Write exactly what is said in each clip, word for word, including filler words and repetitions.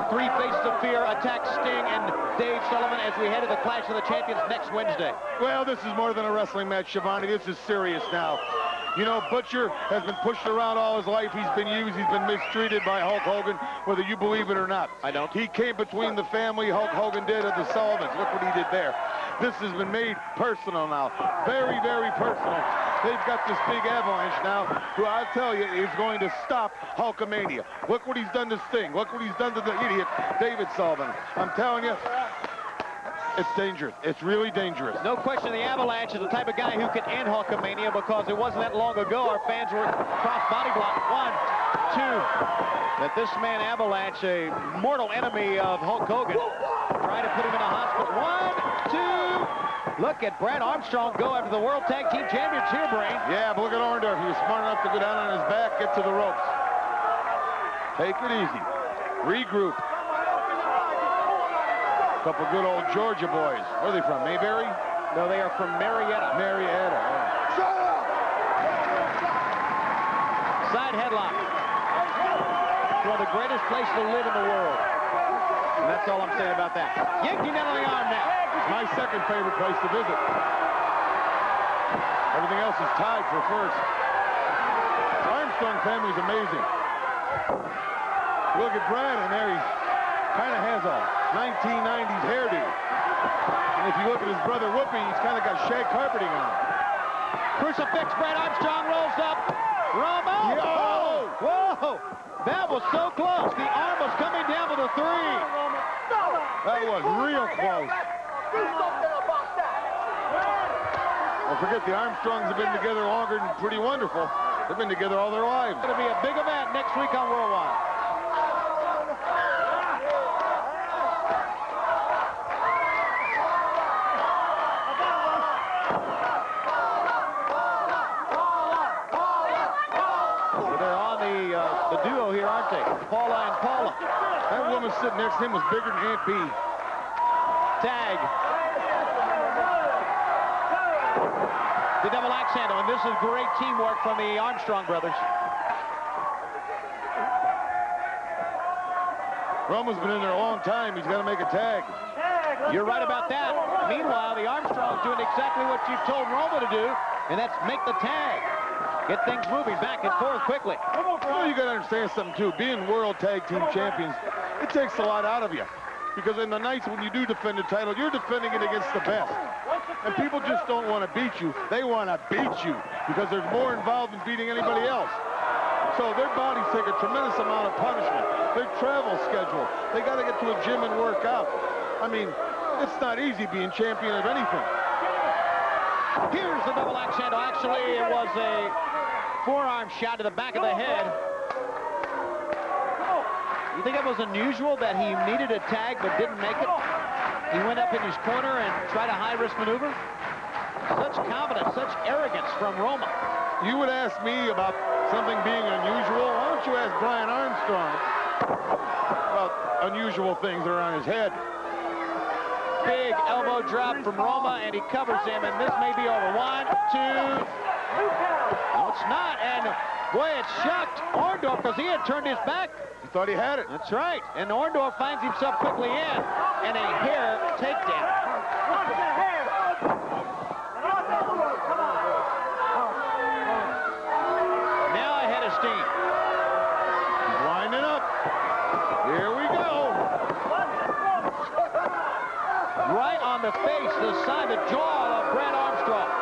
Three Faces of Fear attack Sting and Dave Sullivan as we head to the Clash of the Champions next Wednesday. Well, this is more than a wrestling match, Schiavone. This is serious now. You know, Butcher has been pushed around all his life. He's been used. He's been mistreated by Hulk Hogan, whether you believe it or not. I don't. He came between the family, Hulk Hogan did, and the Sullivans. Look what he did there. This has been made personal now. Very, very personal. They've got this big avalanche now, who I'll tell you is going to stop Hulkamania. Look what he's done to Sting. Look what he's done to the idiot David Sullivan. I'm telling you, it's dangerous. It's really dangerous. No question the Avalanche is the type of guy who can end Hulkamania, because it wasn't that long ago our fans were cross body block. One, two. That this man Avalanche, a mortal enemy of Hulk Hogan, trying to put him in a hospital. One, two. Look at Brad Armstrong go after the World Tag Team Champions here, Brain. Yeah, but look at Orndorff. He was smart enough to go down on his back, get to the ropes. Take it easy. Regroup. A couple good old Georgia boys. Where are they from, Mayberry? No, they are from Marietta. Marietta. Yeah. Shut up! Side headlock. One of the greatest places to live in the world. And that's all I'm saying about that. Yankee down on the arm now. My second favorite place to visit. Everything else is tied for first. The Armstrong family's amazing. Look at Brad in there. He kind of has a nineteen nineties hairdo. And if you look at his brother Whoopi, he's kind of got shag carpeting on. Crucifix, Brad Armstrong rolls up. Roma. Yo! Whoa! That was so close. The arm was coming down to the three. That was real close. Do something about that. Well, forget the Armstrongs have been together longer than pretty wonderful. They've been together all their lives. It's going to be a big event next week on Worldwide. So they're on the uh, the duo here, aren't they? Paula and Paula. That woman sitting next to him was bigger than Aunt Bee. Tag. The double axe handle, and this is great teamwork from the Armstrong brothers. Roma's been in there a long time. He's got to make a tag. You're right about that. Meanwhile, the Armstrongs doing exactly what you told Roma to do, and that's make the tag. Get things moving back and forth quickly. Well, you got to understand something, too. Being World Tag Team Champions, it takes a lot out of you. Because in the nights when you do defend the title, you're defending it against the best. And people just don't want to beat you. They want to beat you because there's more involved in beating anybody else. So their bodies take a tremendous amount of punishment. Their travel schedule. They got to get to a gym and work out. I mean, it's not easy being champion of anything. Here's the double axe handle. Actually, it was a forearm shot to the back of the head. You think it was unusual that he needed a tag but didn't make it? He went up in his corner and tried a high-risk maneuver? Such confidence, such arrogance from Roma. You would ask me about something being unusual. Why don't you ask Brian Armstrong about unusual things that are on his head? Big elbow drop from Roma, and he covers him, and this may be over. One, two. No, it's not, and boy, it shocked Orndorff because he had turned his back. He thought he had it. That's right, and Orndorff finds himself quickly in, and a hair takedown. Now ahead of Steen. He's winding up. Here we go. Right on the face, the side, the jaw of Brad Armstrong.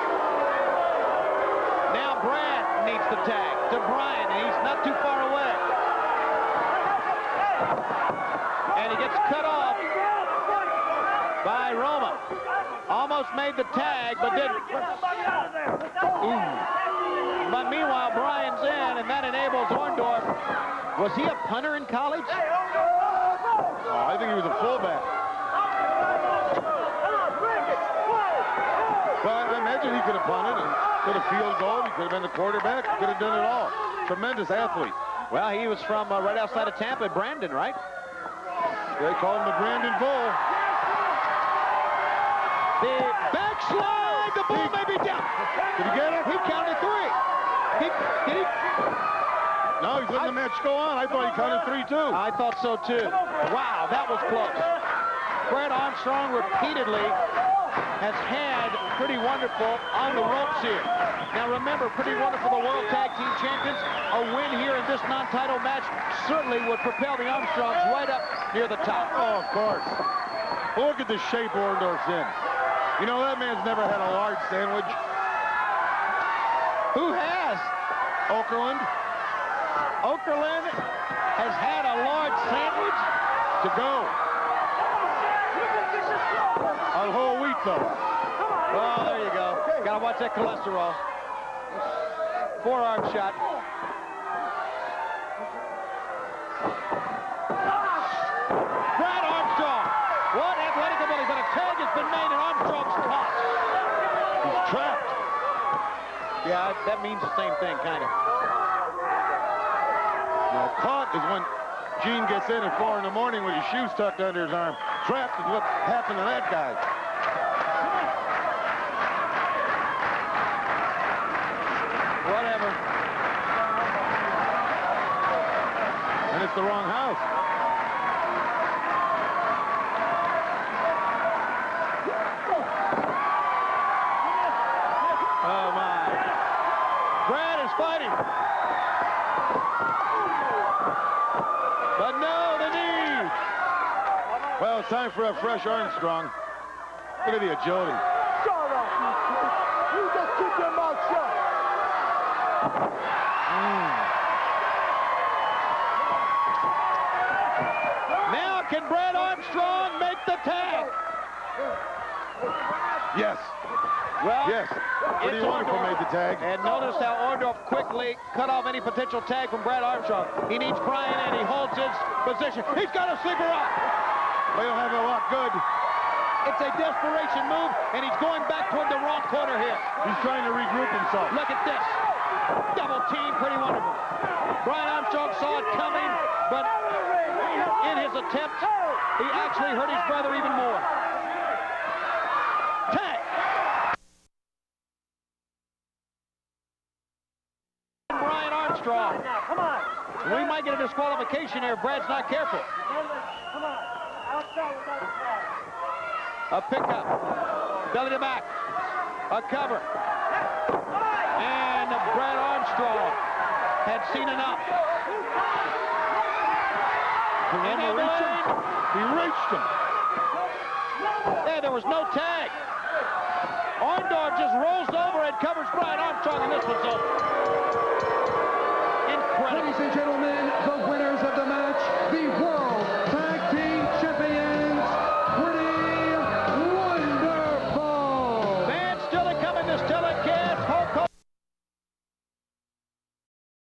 Now Brad needs the tag to Brian, and he's not too far away. And he gets cut off by Roma. Almost made the tag, but didn't. Ooh. But meanwhile, Brian's in, and that enables Orndorff. Was he a punter in college? Oh, I think he was a fullback. Well, I imagine he could have punted and could have field goal. He could have been the quarterback. He could have done it all. Tremendous athlete. Well, he was from uh, right outside of Tampa, Brandon, right? They call him the Brandon Bull. The backslide. The Bull may be down. Did he get it? He counted three. He, did he? No, he's letting the match go on. I thought he counted three two. I thought so too. Wow, that was close. Brad Armstrong repeatedly has had Pretty Wonderful on the ropes here. Now remember, Pretty Wonderful, the World Tag Team Champions, a win here in this non-title match certainly would propel the Armstrongs right up near the top. Oh, of course. Look at the shape Orndorff's in. You know, that man's never had a large sandwich. Who has? Okerlund. Okerlund has had a large sandwich? To go. On whole wheat, though. Oh, there you go. Gotta watch that cholesterol. Forearm shot. Brad Armstrong. What athletic ability, but a tag has been made and Armstrong's caught. He's trapped. Yeah, that means the same thing, kind of. Now, caught is when Gene gets in at four in the morning with his shoes tucked under his arm. Trapped is what happened to that guy. Whatever. And it's the wrong house. Oh, my. Brad is fighting. But no, the knee. Well, it's time for a fresh Armstrong. Look at the agility. Shut up. You just keep your mouth shut. Mm. Now can Brad Armstrong make the tag? Yes. Well, Yes. Pretty it's Wonderful Orndorff. made the tag. And notice how Orndorff quickly cut off any potential tag from Brad Armstrong. He needs Bryan, and he holds his position. He's got a sleeper up. They don't have a lot good. It's a desperation move, and he's going back toward the wrong corner here. He's trying to regroup himself. Look at this. Double team, Pretty Wonderful. Bryan Armstrong saw it coming, but in his attempt, he actually hurt his brother even more. Tag. Bryan Armstrong. Come on. We might get a disqualification here if Brad's not careful. Come on. Outside without the flag. A pickup. Belly to back. A cover. And Brad Armstrong had seen enough. Can he reach him? He reached him. Yeah, there was no tag. Orndorff just rolls over and covers Brad Armstrong, and this one's over. Incredible. Ladies and gentlemen, the winner.